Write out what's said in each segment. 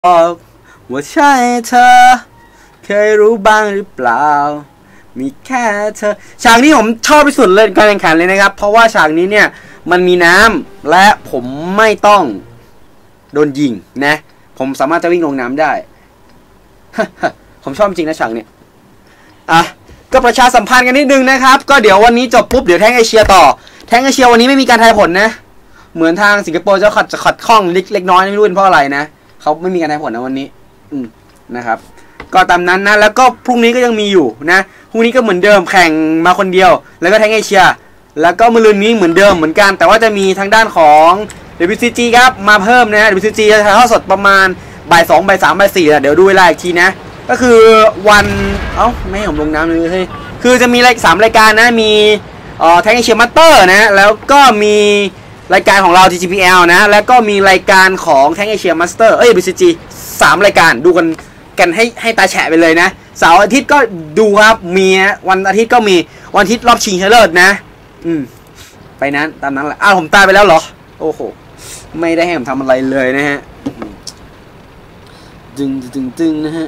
บอกว่าใช่เธอเคยรู้บ้างหรือเปล่ามีแค่เธอฉากนี้ผมชอบที่สุดเลยการแข่งขันเลยนะครับเพราะว่าฉากนี้เนี่ยมันมีน้ำและผมไม่ต้องโดนยิงนะผมสามารถจะวิ่งลงน้ำได้ ผมชอบจริงนะฉากนี้ก็ประชาสัมพันธ์กันนิดนึงนะครับก็เดี๋ยววันนี้จบปุ๊บเดี๋ยวแท่งเอเชียต่อแท่งเอเชียวันนี้ไม่มีการทายผลนะเหมือนทางสิงคโปร์จะขัดข้องเล็กน้อยไม่รู้เป็นเพราะอะไรนะเขาไม่มีการทายผลนะวันนี้นะครับก็ตามนั้นนะแล้วก็พรุ่งนี้ก็ยังมีอยู่นะพรุ่งนี้ก็เหมือนเดิมแข่งมาคนเดียวแล้วก็แท่งเอเชียแล้วก็มะรืนนี้เหมือนเดิมเหมือนกันแต่ว่าจะมีทางด้านของ WCG ครับมาเพิ่มนะ WCG จะถ่ายทอดสดประมาณบ่าย2บ่าย3บ่าย4เดี๋ยวดูเวลาอีกทีนะก็คือวันไม่ให้ผมลงน้ำเลยเฮ้ยคือจะมี3รายการนะมีแท่งเอเชียมาสเตอร์นะแล้วก็มีรายการของเรา TGPL นะแล้วก็มีรายการของแท่งเอเชียมาสเตอร์BCG 3รายการดูกันให้ตาแฉะไปเลยนะเสาร์อาทิตย์ก็ดูครับมีวันอาทิตย์ก็มีวันอาทิตย์รอบชิงชนะเลิศนะไปนั้นตามนั้นแหละผมตายไปแล้วเหรอโอ้โหไม่ได้ให้ผมทำอะไรเลยนะฮะดึงนะฮะ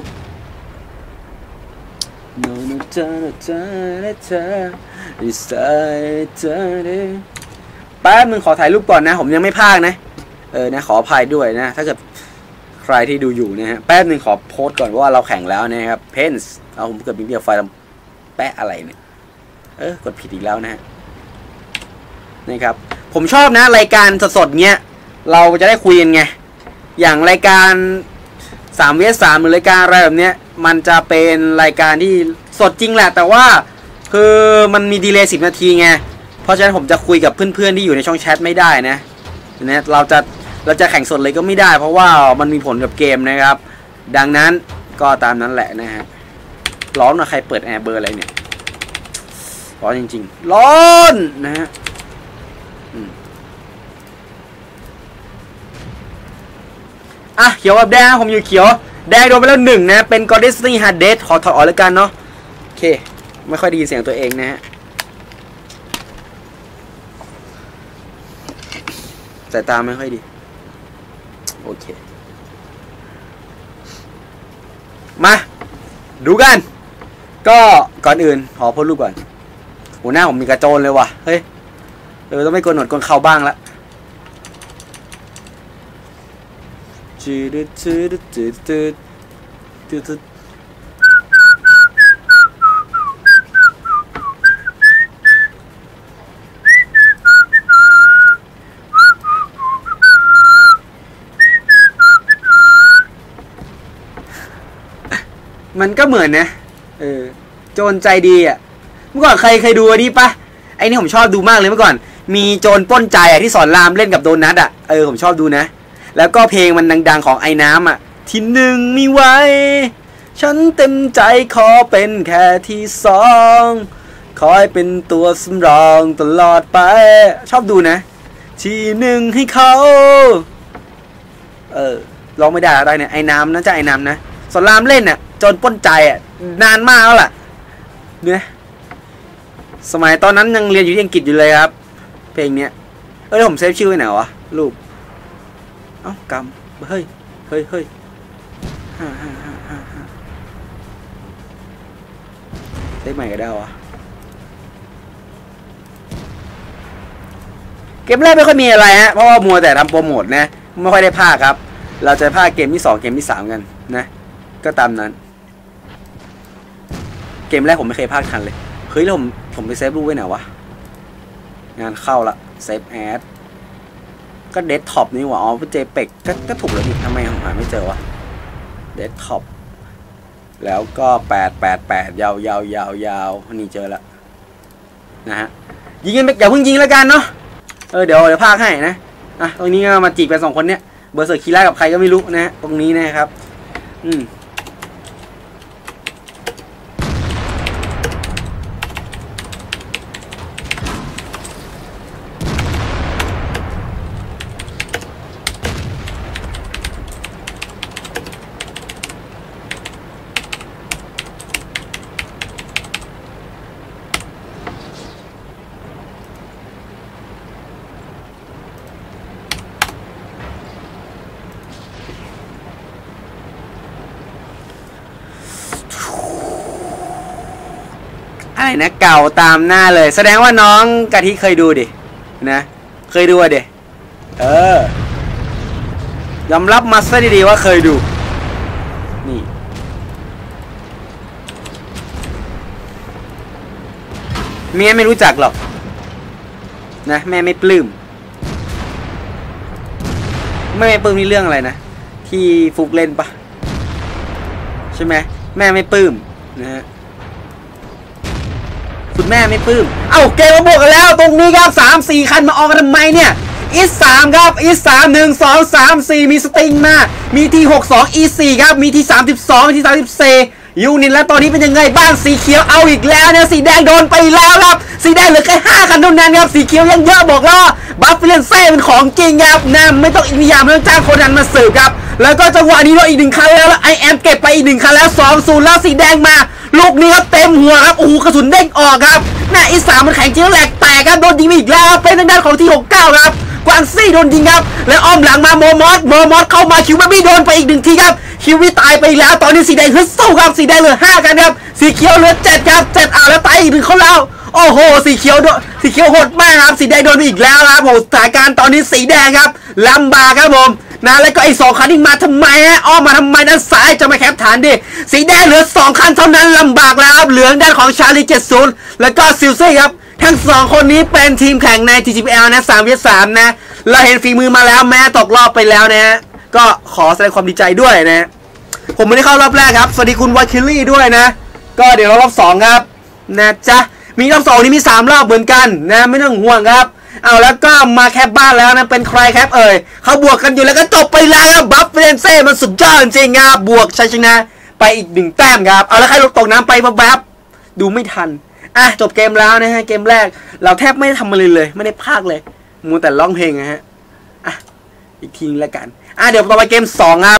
แป๊บนึงขอถ่ายรูปก่อนนะผมยังไม่พากนะนะขออภัยด้วยนะถ้าเกิดใครที่ดูอยู่นะฮะแป๊บนึงขอโพสต์ก่อนว่าเราแข่งแล้วนะครับเพนส์ผมเกิดมีเดียไฟแปะอะไรเนี่ยกดผิดอีกแล้วนะฮะนะครับผมชอบนะรายการสดๆเงี้ยเราจะได้คุยกันไงอย่างรายการ3vs3หรือรายการอะไรแบบเนี้ยมันจะเป็นรายการที่สดจริงแหละแต่ว่าคือมันมีดีเลย์10 นาทีไงเพราะฉะนั้นผมจะคุยกับเพื่อนๆที่อยู่ในช่องแชทไม่ได้นะเราจะแข่งสดเลยก็ไม่ได้เพราะว่ามันมีผลกับเกมนะครับดังนั้นก็ตามนั้นแหละนะฮะร้อนนะใครเปิดแอร์เบอร์อะไรเนี่ยร้อนจริงๆร้อนนะฮะเขียวกับแดงผมอยู่เขียวแดงโดนไปแล้ว1นะเป็น Goddessy Hades ขอถอดออกแล้วกันเนาะโอเคไม่ค่อยได้ยินเสียงตัวเองนะฮะสายตาไม่ค่อยดีโอเคมาดูกันก็ก่อนอื่นขอโพสต์รูปก่อนหัวหน้าผมมีกระโจนเลยว่ะเฮ้ยต้องไม่โกนหนวดโกนเข่าบ้างละมันก็เหมือนนะโจรใจดีอ่ะเมื่อก่อนเคยดูอันนี้ปะไอ้นี่ผมชอบดูมากเลยเมื่อก่อนมีโจรปล้นใจที่สอนรามเล่นกับโดนัทผมชอบดูนะแล้วก็เพลงมันดังๆของไอ้น้ำที่1มีไว้ฉันเต็มใจขอเป็นแค่ที่2คอยเป็นตัวสำรองตลอดไปชอบดูนะที่1ให้เขาร้องไม่ได้อะไรเนี่ยไอ้น้ำนะจะไอ้น้ำนะสอนรามเล่นโจรปล้นใจนานมากแล้วล่ะเนี่ยสมัยตอนนั้นยังเรียนอยู่ที่อังกฤษอยู่เลยครับเพลงเนี้ยผมเซฟชื่อไว้ไหนวะรูปกำเฮ้ยได้ใหม่ก็ได้วะเกมแรกไม่ค่อยมีอะไรฮะเพราะว่ามัวแต่ทำโปรโมทนะไม่ค่อยได้ภาคครับเราจะภาคเกมที่2เกมที่3กันนะก็ตามนั้นเกมแรกผมไม่เคยภาคทันเลยเฮ้ยแล้วผมไปเซฟรูปไว้ไหนวะงานเข้าละเซฟแอดก็เดสก์ท็อปนี่หว่าเจเป็กก็ถูกแล้วนี่ทำไมผมหาไม่เจอวะเดสก์ท็อปแล้วก็888ยาวนี่เจอแล้วนะฮะยิงกันอย่าเพิ่งยิงแล้วกันเนาะเดี๋ยวพากให้นะตรงนี้ก็มาจีบกัน2คนเนี้ยเบอร์เซอร์คีร่ากับใครก็ไม่รู้นะตรงนี้นะครับอะไรนะเก่าตามหน้าเลยแสดงว่าน้องกะทิเคยดูดินะเคยดูอ่ะดิยอมรับมาซะดีๆว่าเคยดูนี่เมียไม่รู้จักหรอกนะแม่ไม่ปลื้มไม่ปลื้มนี่เรื่องอะไรนะที่ฟุกเล่นปะใช่ไหมแม่ไม่ปลื้มนะฮะคุณแม่ไม่ปลื้มเอ้าเกมมาบวกกันแล้วตรงนี้ครับ3-4 คันมาออกกันทำไมเนี่ยอีสามครับอีสาม1 2 3 4มีสติงมามีที่62 E4 ครับมีที่32มีที่34ยูนิตแล้วตอนนี้เป็นยังไงบ้างสีเขียวเอาอีกแล้วเนี่ยสีแดงโดนไปแล้วครับสีแดงเหลือแค่5 คันเท่านั้นครับสีเขียวยังเยอะบอกแล้วบัฟเฟลนเซ่เป็นของจริงครับนะไม่ต้องอินยามไม่ต้องจ้างคนนั้นมาสืบครับแล้วก็จังหวะนี้เราอีก1 คันแล้วไอแอมเก็บไปอีก1 คันแล้ว2-0แล้วสีแดงมาลูกนี้ครับเต็มหัวครับโอ้โหกระสุนเด้งออกครับแม่อีสามมันแข็งจริงแหลกแตกครับโดนยิงอีกแล้วเป็นทางด้านของที่69ครับกวางซี่โดนยิงครับแล้วอ้อมหลังมาโมมอสเข้ามาคิวบี้โดนไปอีก1 ทีครับคิวบี้ตายไปแล้วตอนนี้สีแดงฮึดสู้ครับสีแดงเหลือ5 กันครับสีเขียวเหลือ7ครับ7แล้วตายอีก1คนแล้วโอ้โหสีเขียวโหดมากครับสีแดงโดนไปอีกแล้วครับผมสถานการณ์ตอนนี้สีแดงครับลำบากครับผมนะแล้วก็ไอ้2 คันที่มาทำไมฮะอ้อมมาทำไมด้านซ้ายจะมาแคปฐานดิสีแดงเหลือ2 คันเท่านั้นลำบากแล้วครับเหลืองด้านของชาลี70แล้วก็ซิลซี่ครับทั้ง2 คนนี้เป็นทีมแข่งใน TGPL นะ3-3นะเราเห็นฝีมือมาแล้วแม้ตกรอบไปแล้วนะฮะก็ขอแสดงความดีใจด้วยนะผมไม่ได้เข้ารอบแรกครับสวัสดีคุณวาคิลี่ด้วยนะก็เดี๋ยวรอบ2ครับนะจ๊ะมีรอบ2นี่มี3 รอบเหมือนกันนะไม่ต้องห่วงครับเอาแล้วก็มาแคปบ้านแล้วนะเป็นใครแคปเขาบวกกันอยู่แล้วก็จบไปแล้วบัฟเฟนเซ่มันสุดยอดจริงครับบวกชัยชนะไปอีก1 แต้มครับเอาแล้วใครลงตกน้ำไปแบบดูไม่ทันจบเกมแล้วนะฮะเกมแรกเราแทบไม่ได้ทำอะไรเลยไม่ได้พากเลยมัวแต่ร้องเพลงนะฮะอีกทีแล้วกันเดี๋ยวต่อไปเกม2ครับ